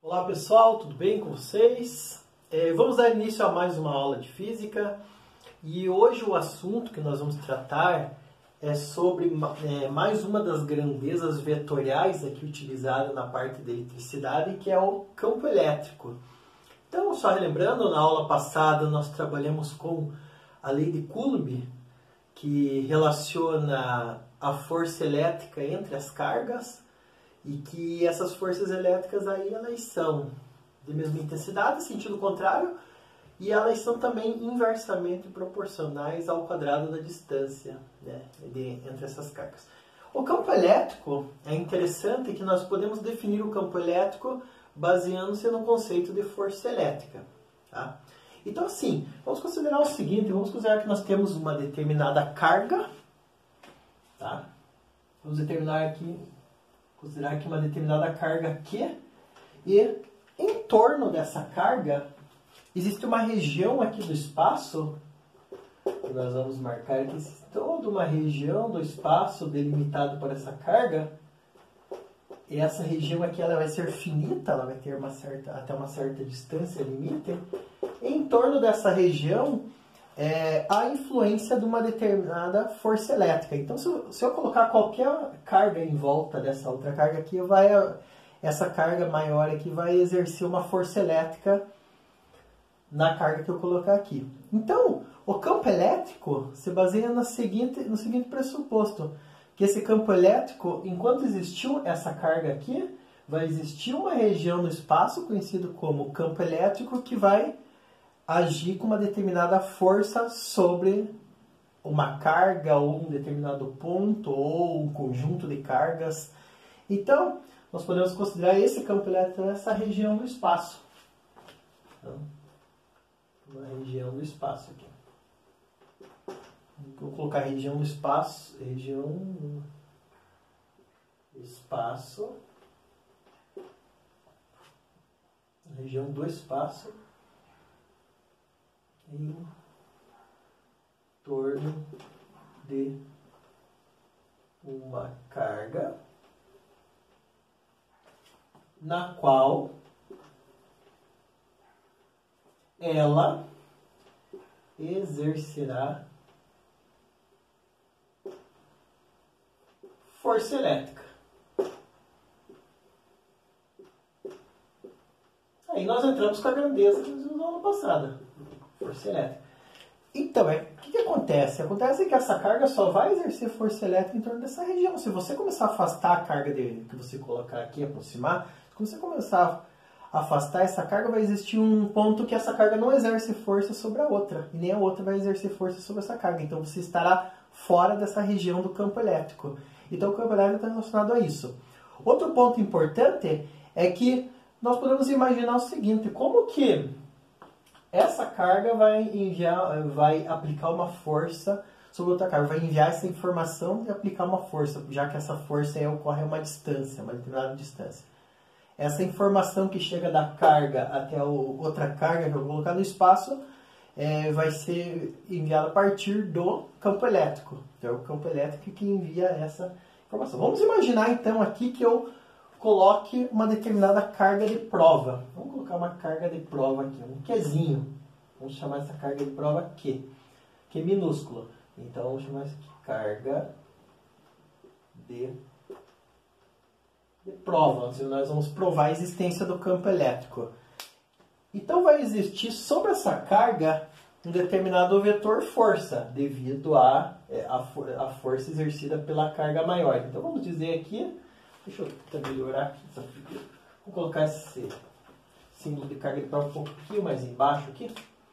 Olá pessoal, tudo bem com vocês? Vamos dar início a mais uma aula de física e hoje o assunto que nós vamos tratar é sobre mais uma das grandezas vetoriais aqui utilizada na parte da eletricidade, que é o campo elétrico. Então, só relembrando, na aula passada nós trabalhamos com a lei de Coulomb, que relaciona a força elétrica entre as cargas, e que essas forças elétricas aí elas são de mesma intensidade, sentido contrário, e elas são também inversamente proporcionais ao quadrado da distância, né, entre essas cargas. O campo elétrico é interessante que nós podemos definir o campo elétrico baseando-se no conceito de força elétrica. Tá? Então assim, vamos considerar o seguinte, vamos considerar que nós temos uma determinada carga, tá? Vamos considerar aqui uma determinada carga Q, e em torno dessa carga existe uma região aqui do espaço, que nós vamos marcar aqui, toda uma região do espaço delimitado por essa carga, e essa região aqui ela vai ser finita, ela vai ter até uma certa distância limite. Em torno dessa região a influência de uma determinada força elétrica. Então, se eu colocar qualquer carga em volta dessa outra carga aqui, essa carga maior aqui vai exercer uma força elétrica na carga que eu colocar aqui. Então, o campo elétrico se baseia no seguinte pressuposto, que esse campo elétrico, enquanto existiu essa carga aqui, vai existir uma região no espaço, conhecido como campo elétrico, que vai agir com uma determinada força sobre uma carga ou um determinado ponto ou um conjunto de cargas. Então, nós podemos considerar esse campo elétrico essa região do espaço. Então, uma região do espaço aqui. Vou colocar região do espaço, região do espaço em torno de uma carga na qual ela exercerá força elétrica. Aí nós entramos com a grandeza que nós vimos na aula passada. Força elétrica. Então, o que acontece? Acontece que essa carga só vai exercer força elétrica em torno dessa região. Se você começar a afastar a carga que você colocar aqui, aproximar, se você começar a afastar essa carga, vai existir um ponto que essa carga não exerce força sobre a outra. E nem a outra vai exercer força sobre essa carga. Então, você estará fora dessa região do campo elétrico. Então, o campo elétrico está relacionado a isso. Outro ponto importante é que nós podemos imaginar o seguinte, como que essa carga vai aplicar uma força sobre outra carga, vai enviar essa informação e aplicar uma força, já que essa força ocorre a uma distância, uma determinada distância. Essa informação que chega da carga até a outra carga que eu vou colocar no espaço vai ser enviada a partir do campo elétrico. Então é o campo elétrico que envia essa informação. Vamos imaginar então aqui que eu coloque uma determinada carga de prova. Vamos colocar uma carga de prova aqui, um Qzinho. Vamos chamar essa carga de prova Q. Q minúsculo. Então vamos chamar isso aqui carga de prova. Nós vamos provar a existência do campo elétrico. Então vai existir sobre essa carga um determinado vetor força, devido à força exercida pela carga maior. Então vamos dizer aqui, deixa eu tentar melhorar aqui essa figura. Vou colocar esse símbolo de carga de prova um pouquinho mais embaixo aqui.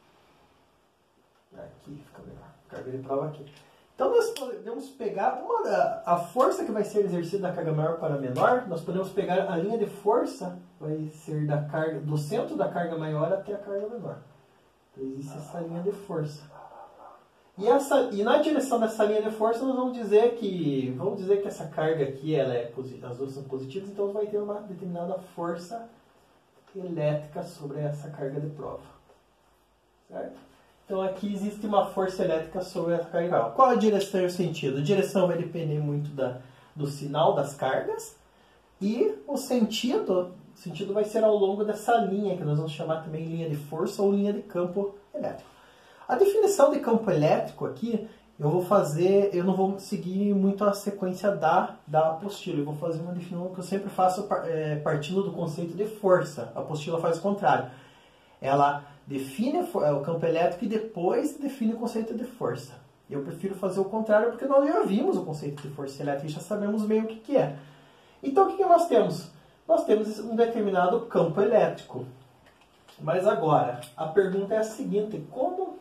Aqui fica melhor. Carga de prova aqui. Então nós podemos pegar a força que vai ser exercida da carga maior para a menor. Nós podemos pegar a linha de força, vai ser do centro da carga maior até a carga menor. Então existe essa linha de força. E na direção dessa linha de força nós vamos dizer que essa carga aqui as duas são positivas, então vai ter uma determinada força elétrica sobre essa carga de prova. Certo? Então aqui existe uma força elétrica sobre essa carga. Qual a direção e o sentido? A direção vai depender muito do sinal das cargas e o sentido O sentido vai ser ao longo dessa linha, que nós vamos chamar também linha de força ou linha de campo elétrico. A definição de campo elétrico aqui, eu não vou seguir muito a sequência da apostila. Eu vou fazer uma definição que eu sempre faço partindo do conceito de força. A apostila faz o contrário. Ela define o campo elétrico e depois define o conceito de força. Eu prefiro fazer o contrário porque nós já vimos o conceito de força elétrica e já sabemos bem o que é. Então, o que nós temos? Nós temos um determinado campo elétrico. Mas agora, a pergunta é a seguinte: como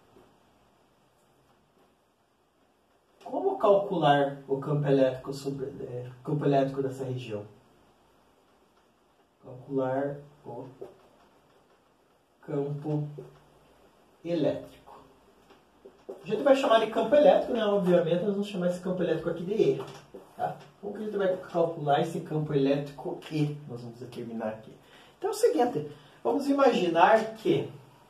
calcular o campo elétrico campo elétrico dessa região? Calcular o campo elétrico. A gente vai chamar de campo elétrico, né? Obviamente, nós vamos chamar esse campo elétrico aqui de E. Tá? Como que a gente vai calcular esse campo elétrico E? Nós vamos determinar aqui. Então é o seguinte, vamos imaginar que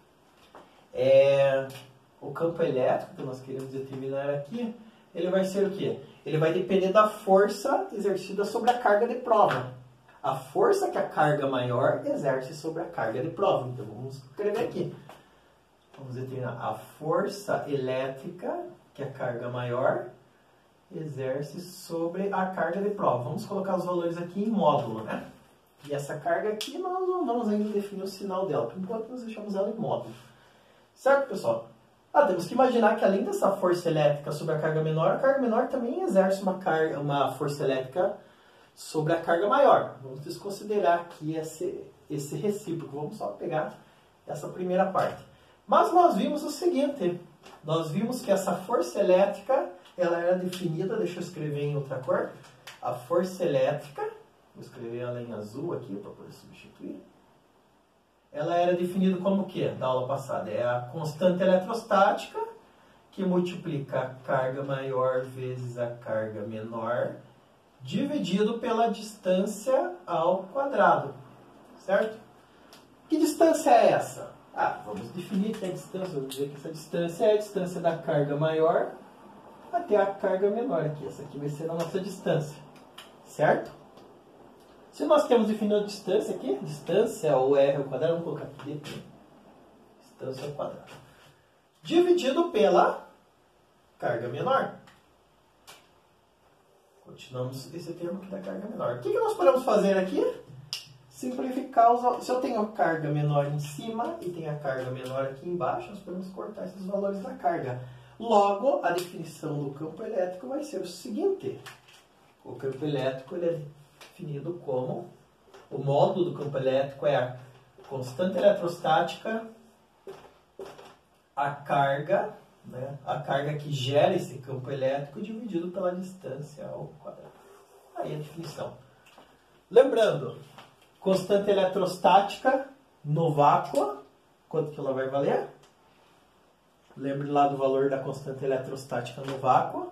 o campo elétrico que nós queremos determinar aqui, ele vai ser o quê? Ele vai depender da força exercida sobre a carga de prova. A força que a carga maior exerce sobre a carga de prova. Então vamos escrever aqui. Vamos determinar a força elétrica que a carga maior exerce sobre a carga de prova. Vamos colocar os valores aqui em módulo, né? E essa carga aqui nós não vamos ainda definir o sinal dela. Por enquanto nós deixamos ela em módulo. Certo, pessoal? Temos que imaginar que além dessa força elétrica sobre a carga menor também exerce uma força elétrica sobre a carga maior. Vamos desconsiderar aqui esse recíproco. Vamos só pegar essa primeira parte. Mas nós vimos o seguinte. Nós vimos que essa força elétrica, ela era definida, deixa eu escrever em outra cor. A força elétrica, vou escrever ela em azul aqui para poder substituir. Ela era definida como o que da aula passada? É a constante eletrostática que multiplica a carga maior vezes a carga menor dividido pela distância ao quadrado. Certo? Que distância é essa? Vamos definir que a distância, vamos dizer que essa distância é a distância da carga maior até a carga menor aqui. Essa aqui vai ser a nossa distância. Certo? Se nós temos definido a distância aqui, distância ou R ao quadrado, vamos colocar aqui dp, distância ao quadrado, dividido pela carga menor. Continuamos esse termo aqui da carga menor. O que nós podemos fazer aqui? Simplificar se eu tenho a carga menor em cima e tenho a carga menor aqui embaixo, nós podemos cortar esses valores da carga. Logo, a definição do campo elétrico vai ser o seguinte. O campo elétrico ele é definido como o módulo do campo elétrico é a constante eletrostática, a carga, né, a carga que gera esse campo elétrico dividido pela distância ao quadrado. Aí a definição. Lembrando, constante eletrostática no vácuo, quanto que ela vai valer? Lembre lá do valor da constante eletrostática no vácuo.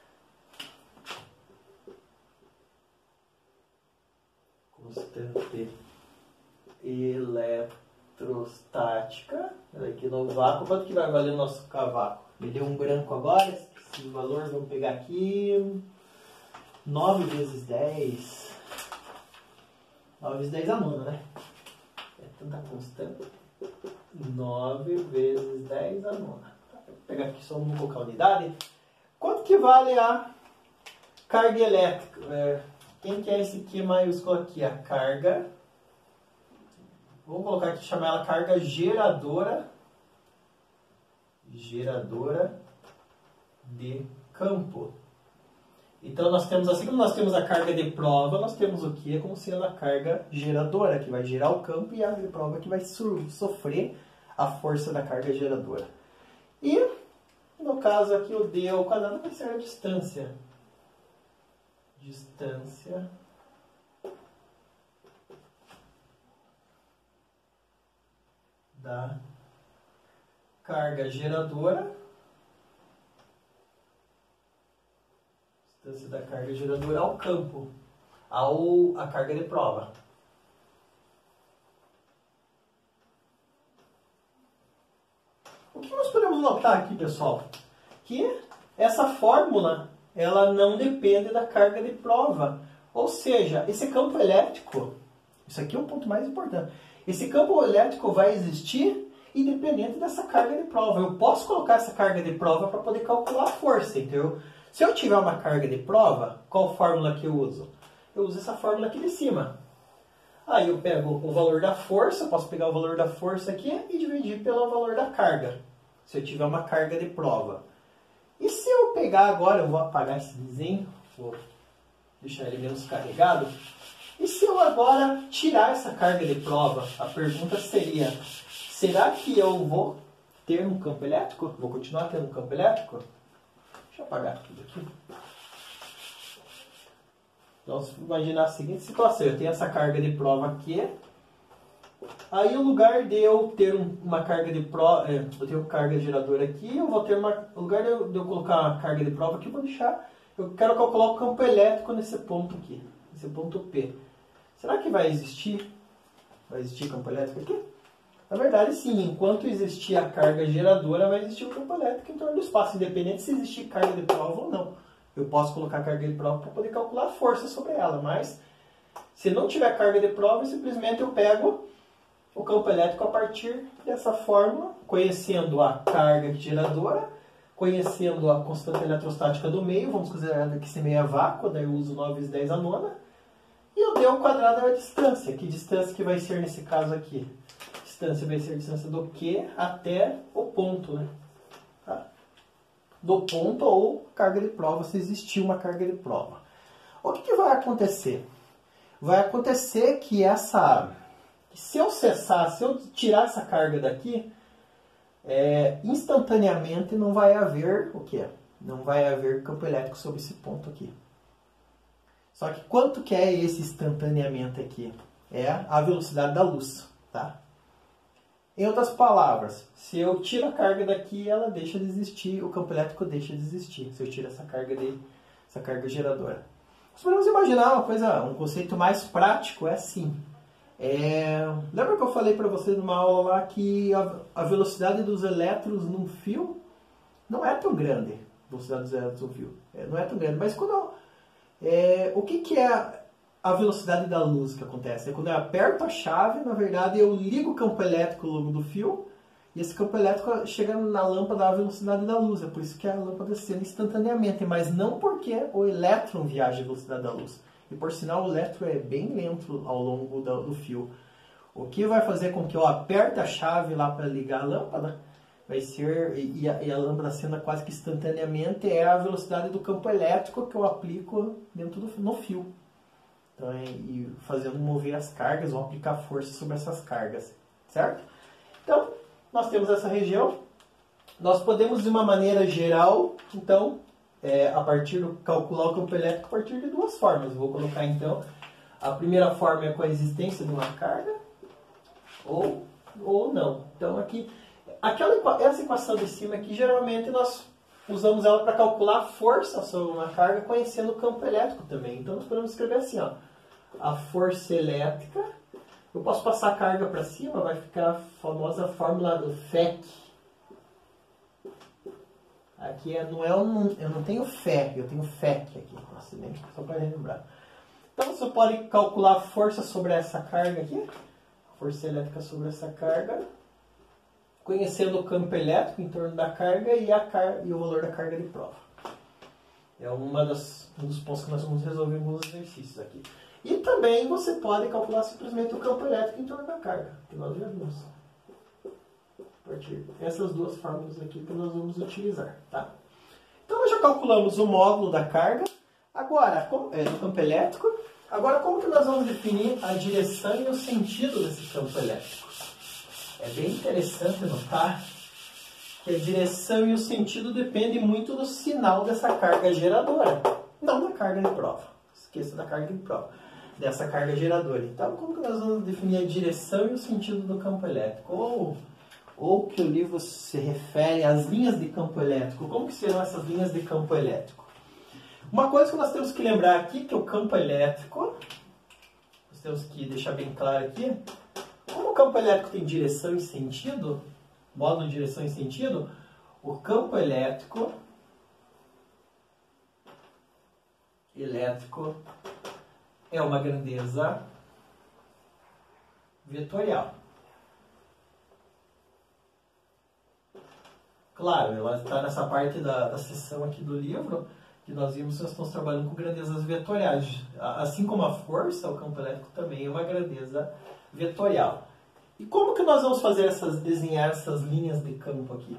Constante eletrostática. Aqui no vácuo, quanto que vai valer o nosso cavaco? Me deu um branco agora. Esse valor, vamos pegar aqui. 9 vezes 10. 9 vezes 10 a nona, né? É tanta constante. 9 vezes 10 a nona. Vou pegar aqui só vou colocar a unidade. Quanto que vale a carga elétrica? Quem que é esse Q maiúsculo aqui? A carga. Vamos colocar aqui, chamar ela carga geradora. Geradora de campo. Então nós temos, assim como nós temos a carga de prova, nós temos o Q como sendo a carga geradora, que vai gerar o campo, e a de prova que vai sofrer a força da carga geradora. E, no caso aqui, o D ao quadrado vai ser a distância. Distância da carga geradora. Distância da carga geradora ao campo, a carga de prova. O que nós podemos notar aqui, pessoal? Que essa fórmula ela não depende da carga de prova. Ou seja, esse campo elétrico Isso aqui é um ponto mais importante. Esse campo elétrico vai existir independente dessa carga de prova. Eu posso colocar essa carga de prova para poder calcular a força, entendeu? Se eu tiver uma carga de prova, qual fórmula que eu uso? Eu uso essa fórmula aqui de cima. Aí eu pego o valor da força, posso pegar o valor da força aqui e dividir pelo valor da carga, se eu tiver uma carga de prova. E se eu pegar agora, eu vou apagar esse desenho, vou deixar ele menos carregado. E se eu agora tirar essa carga de prova, a pergunta seria, será que eu vou ter um campo elétrico? Vou continuar tendo um campo elétrico? Deixa eu apagar tudo aqui. Vamos imaginar a seguinte situação. Eu tenho essa carga de prova aqui. Aí, no lugar de eu ter uma carga de prova, eu tenho carga geradora aqui, eu vou ter uma... No lugar de eu colocar uma carga de prova aqui, eu vou deixar... Eu quero calcular o campo elétrico nesse ponto aqui. Nesse ponto P. Será que vai existir? Vai existir campo elétrico aqui? Na verdade, sim. Enquanto existir a carga geradora, vai existir o campo elétrico em torno do espaço, independente se existir carga de prova ou não. Eu posso colocar carga de prova para poder calcular a força sobre ela, mas se não tiver carga de prova, simplesmente eu pego o campo elétrico a partir dessa fórmula, conhecendo a carga geradora, conhecendo a constante eletrostática do meio, vamos considerar que esse meio é vácuo, daí eu uso 9 vezes 10 a nona, e eu dei ao quadrado da distância. Que distância que vai ser nesse caso aqui? Distância vai ser a distância do Q até o ponto, né? Tá? Do ponto ou carga de prova, se existir uma carga de prova. O que vai acontecer? Vai acontecer que se eu cessar, se eu tirar essa carga daqui, instantaneamente não vai haver o quê? Não vai haver campo elétrico sobre esse ponto aqui. Só que quanto que é esse instantaneamente aqui? É a velocidade da luz, tá? Em outras palavras, se eu tiro a carga daqui, ela deixa de existir, o campo elétrico deixa de existir, se eu tiro essa carga geradora. Nós podemos imaginar um conceito mais prático, é assim. Lembra que eu falei para vocês numa aula lá que a velocidade dos elétrons num fio não é tão grande. A velocidade dos elétrons num fio não é tão grande, mas o que é a velocidade da luz que acontece? É quando eu aperto a chave, na verdade eu ligo o campo elétrico ao longo do fio, e esse campo elétrico chega na lâmpada à velocidade da luz. É por isso que a lâmpada acende instantaneamente, mas não porque o elétron viaja à velocidade da luz. E por sinal o elétron é bem lento ao longo do fio. O que vai fazer com que eu aperte a chave lá para ligar a lâmpada, vai ser, e a lâmpada acenda quase que instantaneamente, é a velocidade do campo elétrico que eu aplico no fio. Então, e fazendo mover as cargas ou aplicar força sobre essas cargas, certo? Então, nós temos essa região. Nós podemos, de uma maneira geral, então, calcular o campo elétrico a partir de duas formas. Vou colocar, então, a primeira forma é com a existência de uma carga ou não. Então, aqui, essa equação de cima aqui, geralmente, nós usamos ela para calcular a força sobre uma carga, conhecendo o campo elétrico também. Então, nós podemos escrever assim, ó, a força elétrica. Eu posso passar a carga para cima, vai ficar a famosa fórmula do FEC. Aqui eu não tenho Fé, eu tenho FEC aqui, só para lembrar. Então, você pode calcular a força sobre essa carga aqui, a força elétrica sobre essa carga, conhecendo o campo elétrico em torno da carga e o valor da carga de prova. É um dos pontos que nós vamos resolver em alguns exercícios aqui. E também você pode calcular simplesmente o campo elétrico em torno da carga, que nós já vimos. A partir dessas duas fórmulas aqui que nós vamos utilizar. Tá? Então nós já calculamos o módulo da carga, agora do campo elétrico. Agora como que nós vamos definir a direção e o sentido desse campo elétrico? É bem interessante notar que a direção e o sentido dependem muito do sinal dessa carga geradora, não da carga de prova. Esqueça da carga de prova, dessa carga geradora. Então, como que nós vamos definir a direção e o sentido do campo elétrico? Ou que o livro se refere às linhas de campo elétrico. Como que serão essas linhas de campo elétrico? Uma coisa que nós temos que lembrar aqui, que o campo elétrico, nós temos que deixar bem claro aqui, como o campo elétrico tem direção e sentido, módulo de direção e sentido, o campo elétrico é uma grandeza vetorial. Claro, ela está nessa parte da seção aqui do livro, que nós vimos que nós estamos trabalhando com grandezas vetoriais. Assim como a força, o campo elétrico também é uma grandeza vetorial. E como que nós vamos fazer desenhar essas linhas de campo aqui?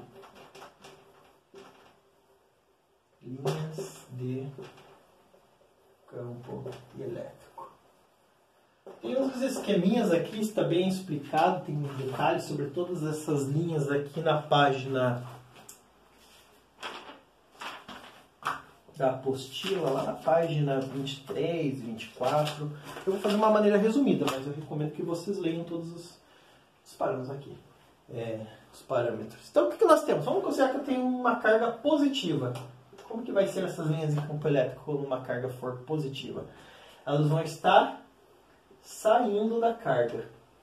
Linhas de campo elétrico. Tem uns esqueminhas aqui, está bem explicado, tem detalhes sobre todas essas linhas aqui na página da apostila, lá na página 23, 24. Eu vou fazer uma maneira resumida, mas eu recomendo que vocês leiam todos os parâmetros aqui. Os parâmetros. Então, o que nós temos? Vamos considerar que eu tenho uma carga positiva. Como que vai ser essas linhas de campo elétrico quando uma carga for positiva? Elas vão estar saindo da carga.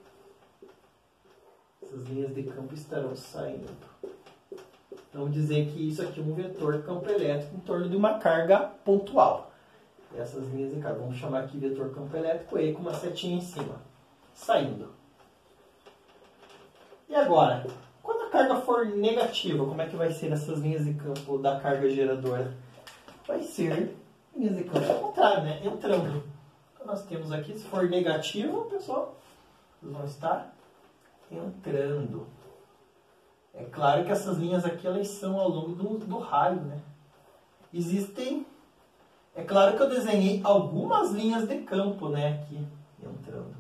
Essas linhas de campo estarão saindo. Então, vamos dizer que isso aqui é um vetor campo elétrico em torno de uma carga pontual. Essas linhas de carga, vamos chamar aqui vetor campo elétrico E com uma setinha em cima. Saindo. E agora, quando a carga for negativa, como é que vai ser essas linhas de campo da carga geradora? Vai ser linhas de campo ao contrário, né? Entrando. Então, nós temos aqui, se for negativo, pessoal, eles vão estar entrando. É claro que essas linhas aqui, elas são ao longo do raio, né? Existem... É claro que eu desenhei algumas linhas de campo, né? Aqui, entrando.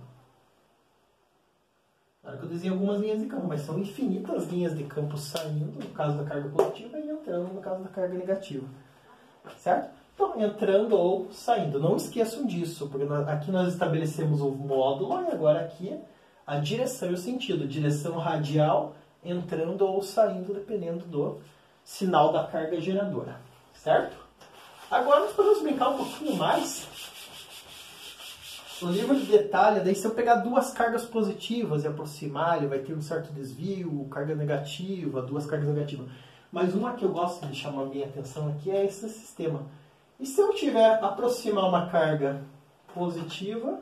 Claro que eu desenhei algumas linhas de campo, mas são infinitas linhas de campo saindo, no caso da carga positiva, e entrando, no caso da carga negativa. Certo? Então, entrando ou saindo. Não esqueçam disso, porque aqui nós estabelecemos o módulo, e agora aqui a direção e o sentido. Direção radial, entrando ou saindo, dependendo do sinal da carga geradora. Certo? Agora nós podemos brincar um pouquinho mais. O livro de detalhe, daí se eu pegar duas cargas positivas e aproximar, ele vai ter um certo desvio, carga negativa, duas cargas negativas. Mas uma que eu gosto de chamar a minha atenção aqui é esse sistema. E se eu tiver aproximar uma carga positiva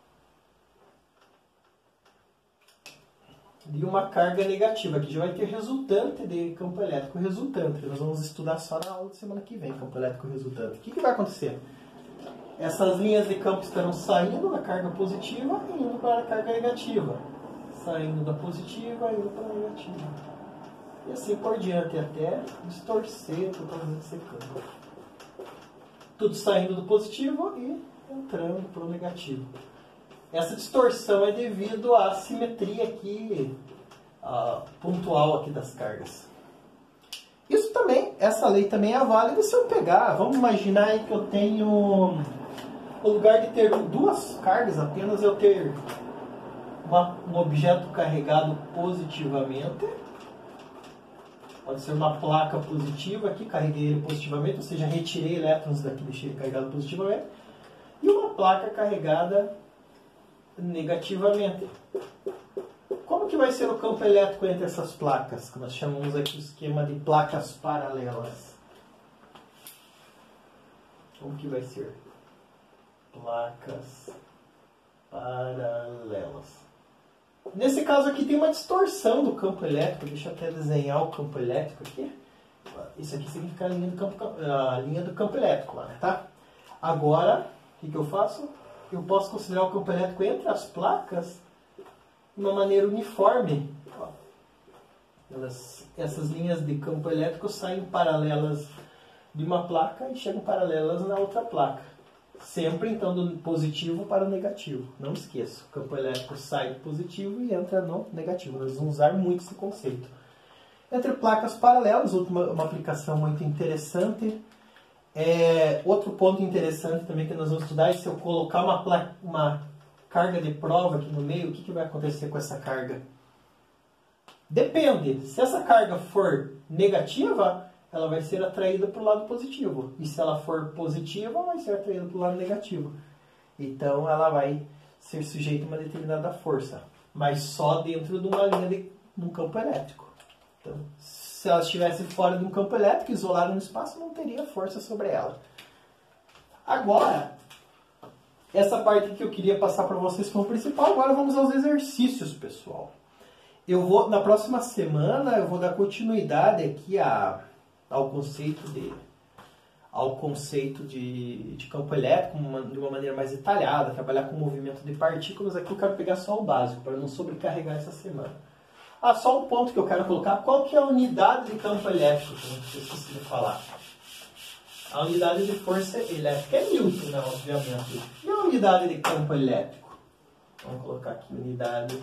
de uma carga negativa, que já vai ter resultante de campo elétrico resultante. Nós vamos estudar só na aula de semana que vem, campo elétrico resultante. O que vai acontecer? Essas linhas de campo estarão saindo da carga positiva e indo para a carga negativa. Saindo da positiva e indo para a negativa. E assim por diante, até distorcer totalmente esse campo. Tudo saindo do positivo e entrando para o negativo. Essa distorção é devido à simetria aqui, pontual aqui das cargas. Isso também, essa lei também é válida se eu pegar, vamos imaginar aí que eu tenho, no lugar de ter duas cargas apenas, eu ter um objeto carregado positivamente. Pode ser uma placa positiva aqui, carreguei ele positivamente, ou seja, retirei elétrons daqui, deixei ele carregado positivamente. E uma placa carregada negativamente. Como que vai ser o campo elétrico entre essas placas? Que nós chamamos aqui o esquema de placas paralelas. Como que vai ser? Placas paralelas. Nesse caso aqui tem uma distorção do campo elétrico. Deixa eu até desenhar o campo elétrico aqui. Isso aqui significa a linha do campo elétrico lá, né, tá? Agora, o que eu faço? Eu posso considerar o campo elétrico entre as placas de uma maneira uniforme. Essas linhas de campo elétrico saem paralelas de uma placa e chegam paralelas na outra placa. Sempre, então, do positivo para o negativo. Não esqueça, o campo elétrico sai do positivo e entra no negativo. Nós vamos usar muito esse conceito. Entre placas paralelas, uma aplicação muito interessante. Outro ponto interessante também que nós vamos estudar é se eu colocar uma carga de prova aqui no meio, o que vai acontecer com essa carga? Depende. Se essa carga for negativa, ela vai ser atraída para o lado positivo. E se ela for positiva, vai ser atraída para o lado negativo. Então ela vai ser sujeita a uma determinada força. Mas só dentro de uma linha de um campo elétrico. Então, se ela estivesse fora de um campo elétrico, isolada no espaço, não teria força sobre ela. Agora, essa parte que eu queria passar para vocês como principal. Agora vamos aos exercícios, pessoal. Na próxima semana, eu vou dar continuidade aqui ao conceito de campo elétrico de uma maneira mais detalhada, trabalhar com movimento de partículas. Aqui eu quero pegar só o básico, para não sobrecarregar essa semana. Só um ponto que eu quero colocar. Qual que é a unidade de campo elétrico? Que eu esqueci de falar. A unidade de força elétrica é Newton, né, obviamente. E a unidade de campo elétrico? Vamos colocar aqui unidade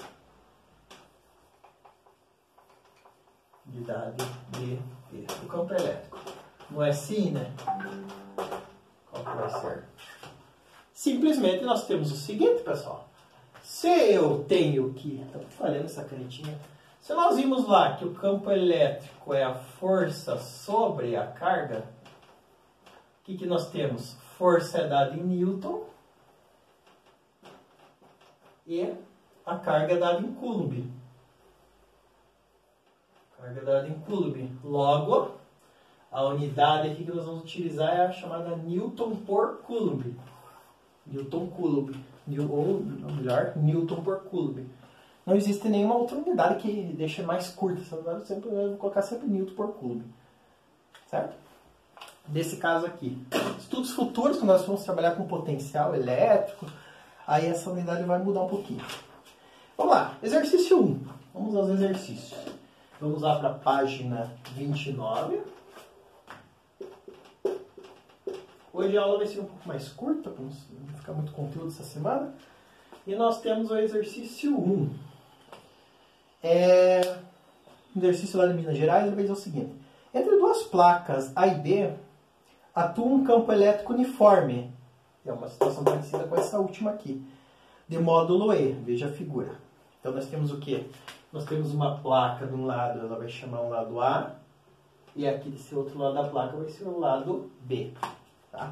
do campo elétrico. Não é assim, né? Qual que vai ser? Simplesmente nós temos o seguinte, pessoal. Se eu tenho que... Estou falando essa canetinha. Se nós vimos lá que o campo elétrico é a força sobre a carga, o que nós temos? Força é dada em Newton e a carga é dada em Coulomb. Carga dada em Coulomb. Logo, a unidade aqui que nós vamos utilizar é a chamada Newton por Coulomb. Newton Coulomb. Ou melhor, Newton por Coulomb. Não existe nenhuma outra unidade que deixe mais curta. Essa unidade eu vou colocar sempre Newton por Coulomb. Certo? Desse caso aqui. Estudos futuros, quando nós vamos trabalhar com potencial elétrico, aí essa unidade vai mudar um pouquinho. Vamos lá. Exercício 1. Vamos aos exercícios. Vamos lá para a página 29. Hoje a aula vai ser um pouco mais curta, para não ficar muito conteúdo essa semana. E nós temos o exercício 1. O exercício lá de Minas Gerais, ele vai dizer o seguinte. Entre duas placas A e B, atua um campo elétrico uniforme. É uma situação parecida com essa última aqui. De módulo E. Veja a figura. Então nós temos o quê? Nós temos uma placa de um lado, ela vai chamar o lado A. E aqui desse outro lado da placa vai ser o lado B. Tá?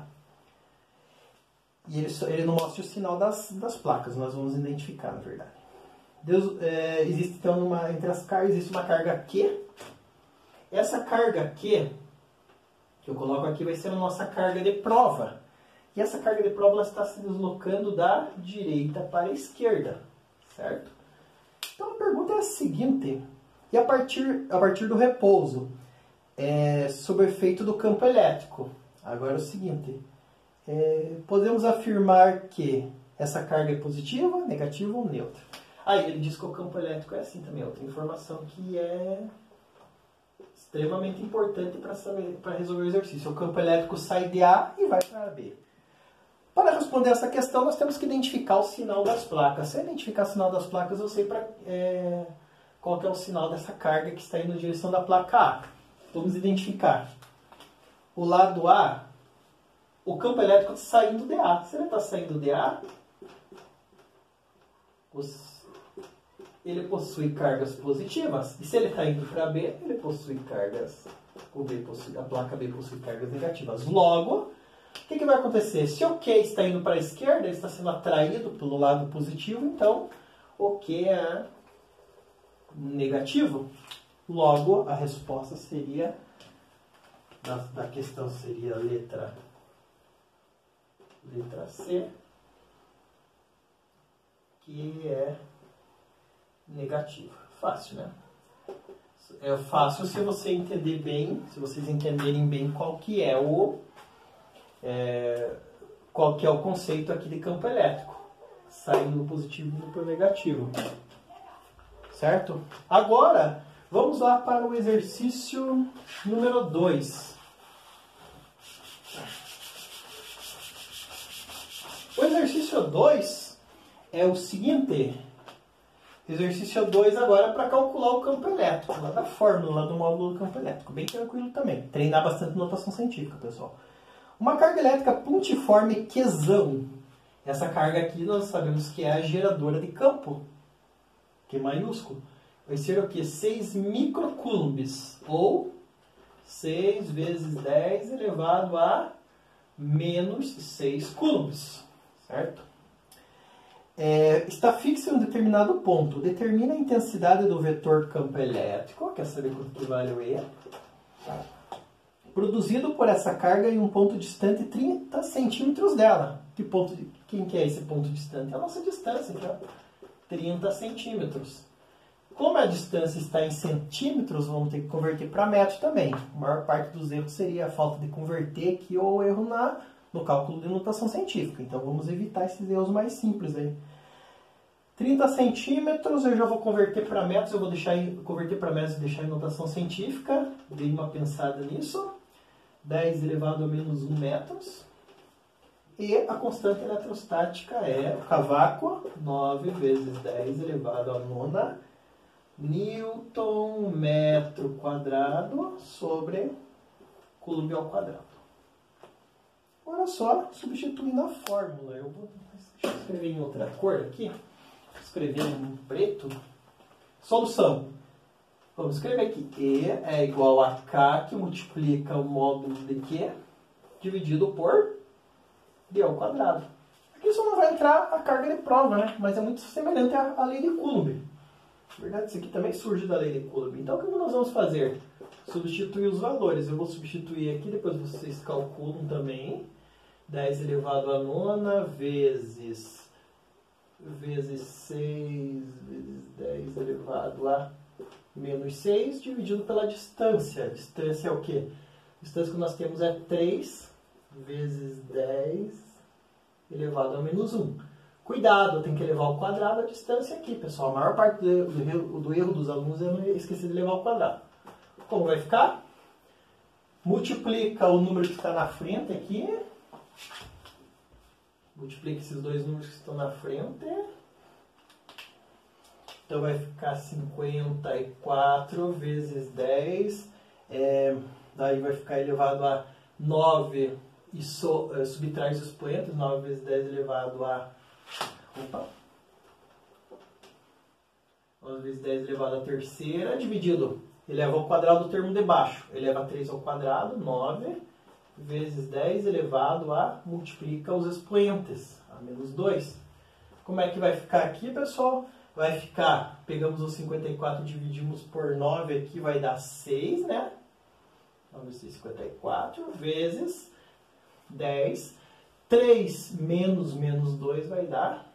E ele não mostra o sinal das placas, nós vamos identificar, na verdade. Existe então entre as cargas, existe uma carga Q. Essa carga Q, que eu coloco aqui, vai ser a nossa carga de prova. E essa carga de prova ela está se deslocando da direita para a esquerda. Certo? Então a pergunta é a seguinte. E a partir do repouso, sob o efeito do campo elétrico? Agora é o seguinte, podemos afirmar que essa carga é positiva, negativa ou neutra. Aí ele diz que o campo elétrico é assim também, outra informação que é extremamente importante para resolver o exercício. O campo elétrico sai de A e vai para B. Para responder essa questão, nós temos que identificar o sinal das placas. Se eu identificar o sinal das placas, eu sei qual que é o sinal dessa carga que está indo na direção da placa A. Vamos identificar. O lado A, o campo elétrico está saindo de A. Se ele está saindo de A, ele possui cargas positivas. E se ele está indo para B, ele possui cargas... a placa B possui cargas negativas. Logo, o que vai acontecer? Se o Q está indo para a esquerda, ele está sendo atraído pelo lado positivo, então o Q é negativo. Logo, a resposta seria... da questão seria a letra C, que é negativa. Fácil, né? É fácil se você entender bem, se vocês entenderem bem qual que é o conceito aqui de campo elétrico, saindo do positivo e indo para o negativo. Certo? Agora, vamos lá para o exercício número 2. O exercício 2 é o seguinte. Exercício 2 agora é para calcular o campo elétrico, lá da fórmula lá do módulo do campo elétrico. Bem tranquilo também. Treinar bastante notação científica, pessoal. Uma carga elétrica pontiforme Qzão. Essa carga aqui nós sabemos que é a geradora de campo. Q maiúsculo. Vai ser o quê? 6 microcoulombs. Ou 6 vezes 10 elevado a menos 6 coulombs. Certo? Está fixa em um determinado ponto. Determina a intensidade do vetor campo elétrico. Quer saber quanto que vale o E? produzido por essa carga em um ponto distante 30 centímetros dela. Quem que é esse ponto distante? É a nossa distância, então, 30 centímetros. Como a distância está em centímetros, vamos ter que converter para metros também. A maior parte dos erros seria a falta de converter aqui ou o erro no cálculo de notação científica. Então vamos evitar esses erros mais simples aí. 30 centímetros, eu já vou converter para metros, eu vou converter para metros e deixar em notação científica. Dei uma pensada nisso. 10 elevado a menos 1 metros. E a constante eletrostática é o cavaco, 9 vezes 10 elevado a 9 Newton metro quadrado sobre Coulomb ao quadrado. Agora só substituir na fórmula. Deixa eu escrever em outra cor aqui. Vou escrever em preto. Solução. Vamos escrever aqui. E é igual a K, que multiplica o módulo de Q, dividido por D ao quadrado. Aqui só não vai entrar a carga de prova, né? Mas é muito semelhante à lei de Coulomb. Na verdade, isso aqui também surge da lei de Coulomb. Então, o que nós vamos fazer? Substituir os valores. Eu vou substituir aqui, depois vocês calculam também. 10 elevado a 9 vezes 6 vezes 10 elevado a menos 6, dividido pela distância. A distância é o quê? A distância que nós temos é 3 vezes 10 elevado a menos 1. Cuidado, tem que elevar ao quadrado a distância aqui, pessoal. A maior parte do erro dos alunos é esquecer de elevar ao quadrado. Como vai ficar? Multiplica o número que está na frente aqui. Multiplica esses dois números que estão na frente. Então vai ficar 54 vezes 10. Daí vai ficar elevado a 9 e subtrai os expoentes. 9 vezes 10 elevado a... Opa! 9 vezes 10 elevado à terceira, dividido. Eleva ao quadrado o termo de baixo. Eleva 3 ao quadrado, 9 vezes 10 elevado a... Multiplica os expoentes, a menos 2. Como é que vai ficar aqui, pessoal? Vai ficar, pegamos o 54, dividimos por 9 aqui, vai dar 6, né? 9 vezes 54, vezes 10. 3 menos 2 vai dar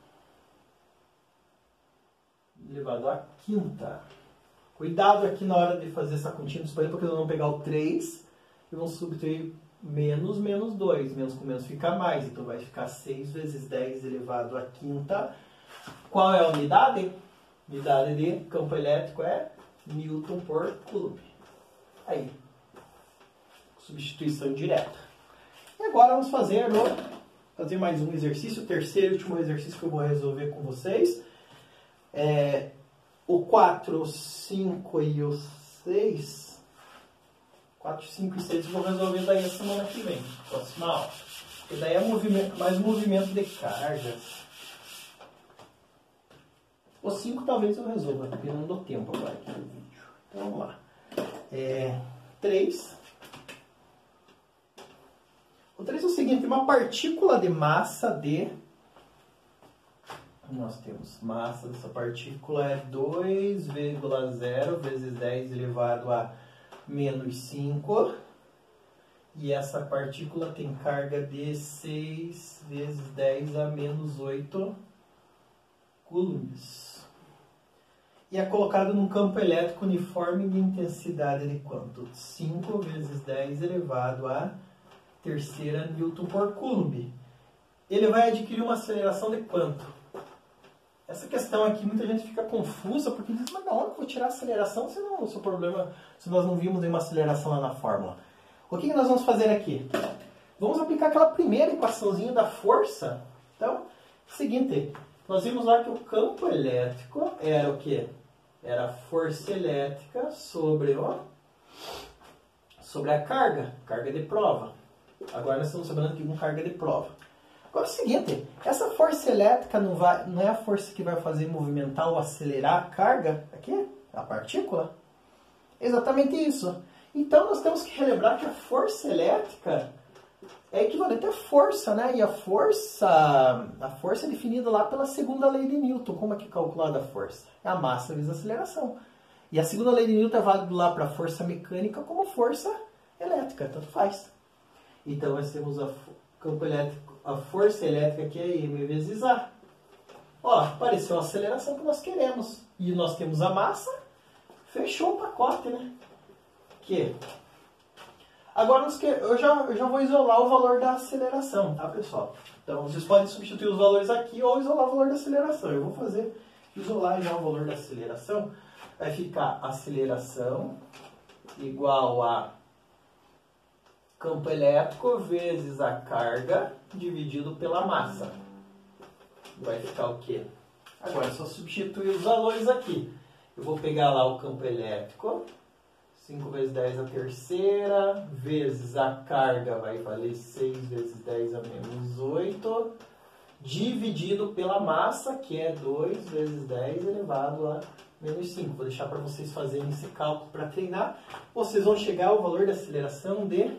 elevado à quinta. Cuidado aqui na hora de fazer essa continha dos expoentes, porque nós vamos pegar o 3 e vamos subtrair menos 2. Menos com menos fica mais, então vai ficar 6 vezes 10 elevado à quinta. Qual é a unidade? Unidade de campo elétrico é Newton por Coulomb. Aí, substituição direta. E agora vamos fazer mais um exercício, o terceiro e último exercício que eu vou resolver com vocês. O 4, 5 e o 6. 4, 5 e 6 eu vou resolver daí na semana que vem, próxima aula. E daí é mais movimento de cargas. O 5 talvez eu resolva, porque não dou tempo agora aqui no vídeo. Então vamos lá. 3. O 3 é o seguinte, uma partícula de massa D. Nós temos massa dessa partícula é 2,0 vezes 10 elevado a menos 5. E essa partícula tem carga de 6 vezes 10 a menos 8 coulombs. E é colocado num campo elétrico uniforme de intensidade de quanto? 5 vezes 10 elevado a terceira Newton por Coulomb. Ele vai adquirir uma aceleração de quanto? Essa questão aqui muita gente fica confusa porque diz, mas da onde eu vou tirar a aceleração se não, o seu problema, se nós não vimos nenhuma aceleração lá na fórmula? O que nós vamos fazer aqui? Vamos aplicar aquela primeira equaçãozinha da força. Então, seguinte, nós vimos lá que o campo elétrico era o quê? Era a força elétrica sobre a carga de prova. Agora nós estamos trabalhando aqui com carga de prova. Agora é o seguinte, essa força elétrica não é a força que vai fazer movimentar ou acelerar a carga aqui, a partícula? Exatamente isso. Então nós temos que relembrar que a força elétrica é equivalente à força, né? E a força é definida lá pela segunda lei de Newton. Como é que é calculada a força? É a massa vezes a aceleração. E a segunda lei de Newton é válida lá para a força mecânica como força elétrica, tanto faz. Então nós temos campo elétrico, a força elétrica que é M vezes A. Ó, apareceu a aceleração que nós queremos. E nós temos a massa, fechou o pacote, né? Que agora eu já vou isolar o valor da aceleração, tá, pessoal? Então vocês podem substituir os valores aqui ou isolar o valor da aceleração. Eu vou isolar já o valor da aceleração. Vai ficar aceleração igual a campo elétrico vezes a carga dividido pela massa. Vai ficar o quê? Agora é só substituir os valores aqui. Eu vou pegar lá o campo elétrico, 5 vezes 10 a terceira, vezes a carga vai valer 6 vezes 10 a menos 8, dividido pela massa, que é 2 vezes 10 elevado a menos 5. Vou deixar para vocês fazerem esse cálculo para treinar. Vocês vão chegar ao valor da aceleração de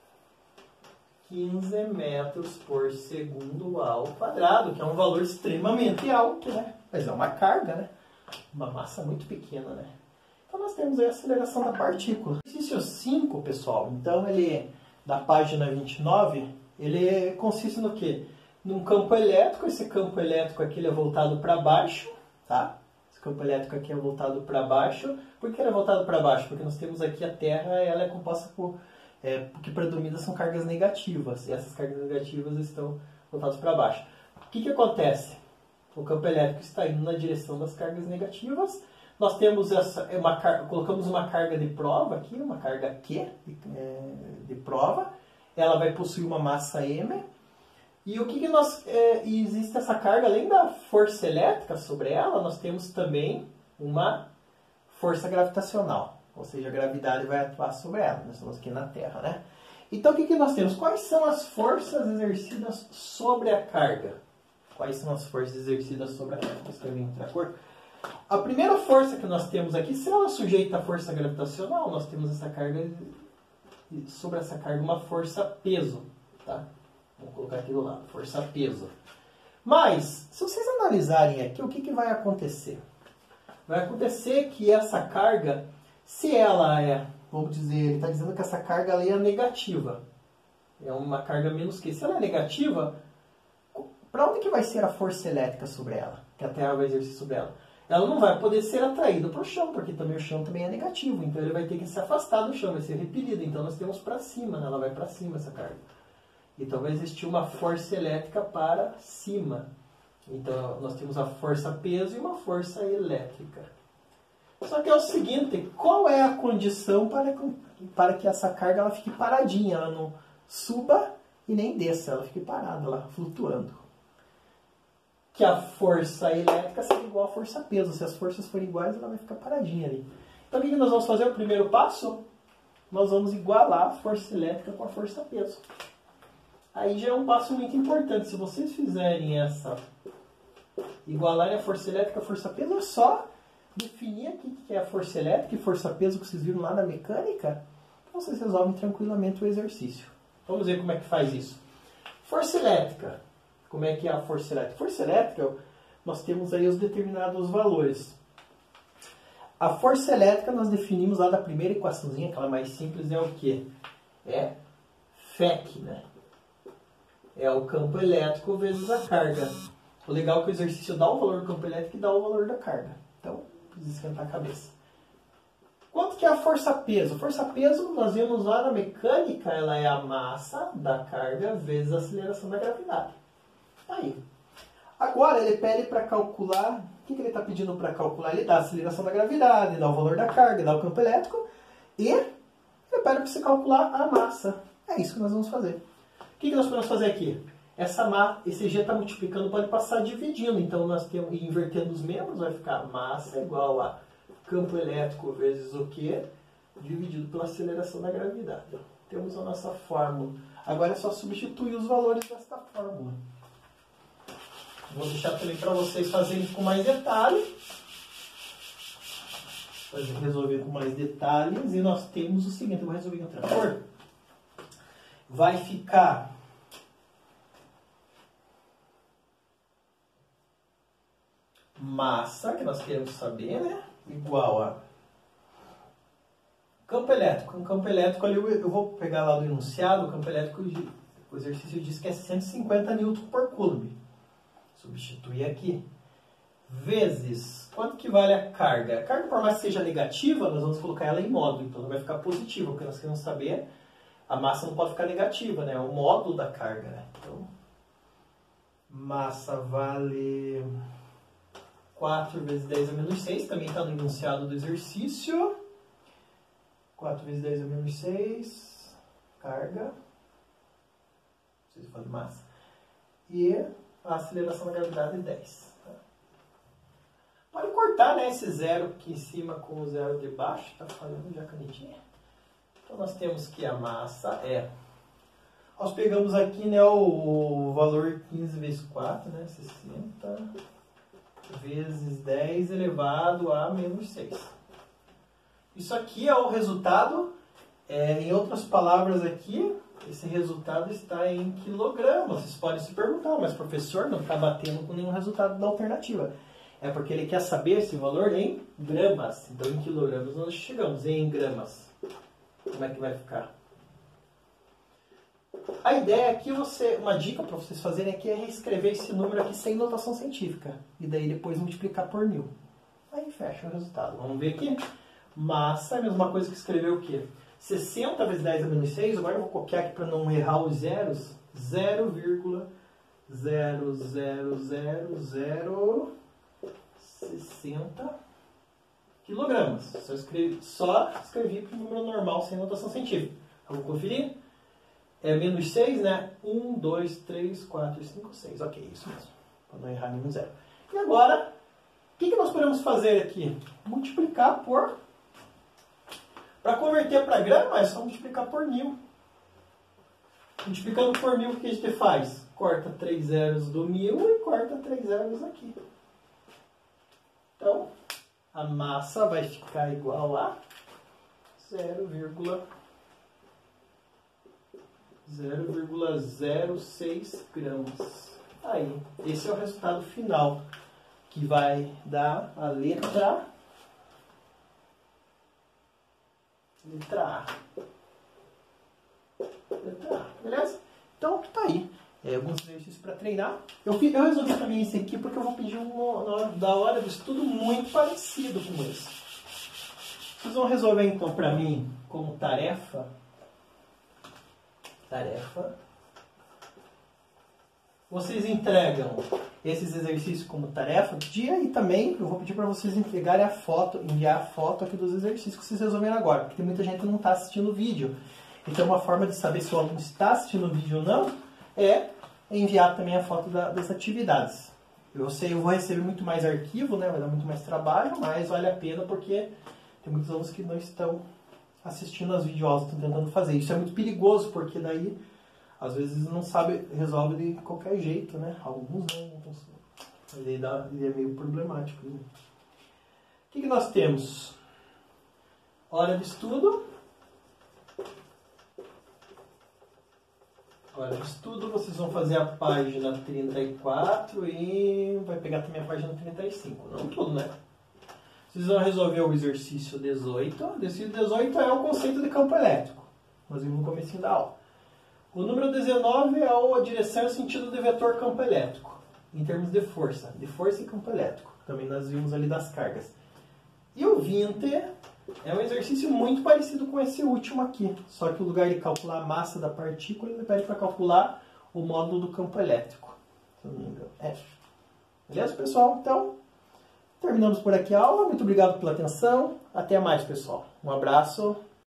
15 metros por segundo ao quadrado, que é um valor extremamente alto, né? Mas é uma carga, né? Uma massa muito pequena, né? Então nós temos aí a aceleração da partícula. Exercício 5, pessoal, então ele, da página 29, ele consiste no quê? Num campo elétrico, esse campo elétrico aqui ele é voltado para baixo, tá? Esse campo elétrico aqui é voltado para baixo. Por que ele é voltado para baixo? Porque nós temos aqui a Terra, ela é composta por... o que predomina são cargas negativas, e essas cargas negativas estão voltadas para baixo. O que acontece? O campo elétrico está indo na direção das cargas negativas. Nós temos colocamos uma carga de prova aqui, uma carga Q de prova. Ela vai possuir uma massa M. E o que existe essa carga, além da força elétrica sobre ela, nós temos também uma força gravitacional. Ou seja, a gravidade vai atuar sobre ela. Nós estamos aqui na Terra, né? Então, o que nós temos? Quais são as forças exercidas sobre a carga? Quais são as forças exercidas sobre a carga? Vou escrever em outra cor. A primeira força que nós temos aqui, se ela é sujeita à força gravitacional, nós temos essa carga, sobre essa carga, uma força peso. Tá? Vamos colocar aqui do lado, força peso. Mas, se vocês analisarem aqui, o que vai acontecer? Vai acontecer que essa carga... Se ela vamos dizer, ele está dizendo que essa carga ali é negativa. É uma carga menos que. Se ela é negativa, para onde que vai ser a força elétrica sobre ela? Que a Terra vai exercer sobre ela? Ela não vai poder ser atraída para o chão, porque também o chão também é negativo. Então ele vai ter que se afastar do chão, vai ser repelido. Então nós temos para cima, né? Ela vai para cima essa carga. Então vai existir uma força elétrica para cima. Então nós temos a força peso e uma força elétrica. Só que é o seguinte, qual é a condição para que essa carga ela fique paradinha, ela não suba e nem desça, ela fique parada, ela flutuando? Que a força elétrica seja igual à força peso. Se as forças forem iguais, ela vai ficar paradinha ali. Então o que nós vamos fazer? O primeiro passo, nós vamos igualar a força elétrica com a força peso. Aí já é um passo muito importante. Se vocês fizerem igualarem a força elétrica à força peso, é só definir aqui o que é a força elétrica e força peso que vocês viram lá na mecânica, então vocês resolvem tranquilamente o exercício. Vamos ver como é que faz isso. Força elétrica. Como é que é a força elétrica? Força elétrica, nós temos aí os determinados valores. A força elétrica nós definimos lá da primeira equaçãozinha, aquela mais simples, é o quê? É FEC, né? É o campo elétrico vezes a carga. O legal é que o exercício dá o valor do campo elétrico e dá o valor da carga. Então, precisa esquentar a cabeça. Quanto que é a força-peso? Força-peso, nós vimos lá na mecânica, ela é a massa da carga vezes a aceleração da gravidade. Aí. Agora, ele pede para calcular... O que ele está pedindo para calcular? Ele dá a aceleração da gravidade, dá o valor da carga, dá o campo elétrico e ele pede para você calcular a massa. É isso que nós vamos fazer. O que nós podemos fazer aqui? Esse G está multiplicando, pode passar dividindo. Então, nós temos, invertendo os membros, vai ficar massa igual a campo elétrico vezes o Q, dividido pela aceleração da gravidade. Temos a nossa fórmula. Agora é só substituir os valores desta fórmula. Vou deixar também para vocês fazerem com mais detalhe. Resolver com mais detalhes. E nós temos o seguinte, eu vou resolver em outra cor. Vai ficar... massa, que nós queremos saber, né? Igual a Campo elétrico. Um campo elétrico ali, eu vou pegar lá do enunciado, o campo elétrico, o exercício diz que é 150 Newton por Coulomb. Substituir aqui. Vezes, quanto que vale a carga? A carga, por mais que seja negativa, nós vamos colocar ela em módulo, então não vai ficar positiva, porque nós queremos saber, a massa não pode ficar negativa, né? É o módulo da carga, né? Então, massa vale 4 vezes 10 a menos 6, também está no enunciado do exercício. 4 vezes 10 a menos 6, carga, não sei se fala de massa, e a aceleração da gravidade é 10. Tá? Pode cortar, né, esse zero aqui em cima com o zero de baixo, tá falando já a canetinha. Então nós temos que a massa é, nós pegamos aqui, né, o valor 15 vezes 4, né, 60 vezes 10 elevado a menos 6. Isso aqui é o resultado, em outras palavras aqui, esse resultado está em quilogramas. Vocês podem se perguntar, mas o professor não está batendo com nenhum resultado da alternativa. É porque ele quer saber esse valor em gramas. Então, em quilogramas nós chegamos em gramas. Como é que vai ficar? A ideia aqui, uma dica para vocês fazerem aqui é reescrever esse número aqui sem notação científica. E daí depois multiplicar por 1000. Aí fecha o resultado. Vamos ver aqui. Massa é a mesma coisa que escrever o quê? 60 vezes 10 a menos 6, agora eu vou copiar aqui para não errar os zeros. 0,00060 quilogramas. Só escrevi para o número normal, sem notação científica. Vamos conferir? É menos 6, né? 1, 2, 3, 4, 5, 6. Ok, isso mesmo. Para não errar nenhum zero. E agora, o que nós podemos fazer aqui? Multiplicar por... Para converter para grama, é só multiplicar por 1000. Multiplicando por 1000, o que a gente faz? Corta 3 zeros do 1000 e corta 3 zeros aqui. Então, a massa vai ficar igual a 0,06 gramas. Aí, esse é o resultado final, que vai dar a letra A. Beleza? Então, tá aí. Alguns exercícios para treinar. Eu resolvi também esse aqui porque eu vou pedir da hora do estudo muito parecido com esse. Vocês vão resolver então para mim como tarefa. Vocês entregam esses exercícios como tarefa do dia e também eu vou pedir para vocês enviar a foto aqui dos exercícios que vocês resolveram agora, porque tem muita gente que não está assistindo o vídeo. Então uma forma de saber se o aluno está assistindo o vídeo ou não é enviar também a foto das atividades. Eu vou receber muito mais arquivo, né? Vai dar muito mais trabalho, mas vale a pena porque tem muitos alunos que não estão assistindo as videoaulas, estão tentando fazer. Isso é muito perigoso, porque daí às vezes não sabe, resolve de qualquer jeito, né? Alguns não. Ele é meio problemático. Né? O que nós temos? Hora de estudo. Hora de estudo, vocês vão fazer a página 34 e vai pegar também a página 35. Não tudo, né? Vocês vão resolver o exercício 18. O exercício 18 é o conceito de campo elétrico. Nós vimos no comecinho da aula. O número 19 é a direção e o sentido do vetor campo elétrico, em termos de força e campo elétrico. Também nós vimos ali das cargas. E o 20 é um exercício muito parecido com esse último aqui, só que no lugar de calcular a massa da partícula, ele pede para calcular o módulo do campo elétrico. Se eu não me engano. Beleza, pessoal? Então, terminamos por aqui a aula. Muito obrigado pela atenção. Até mais, pessoal. Um abraço.